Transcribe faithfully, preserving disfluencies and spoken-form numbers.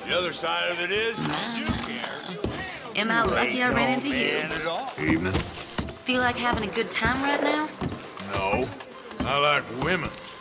The other side of it is, you care. Am I lucky I ran into you? At all. Evening? Feel like having a good time right now? No. I like women.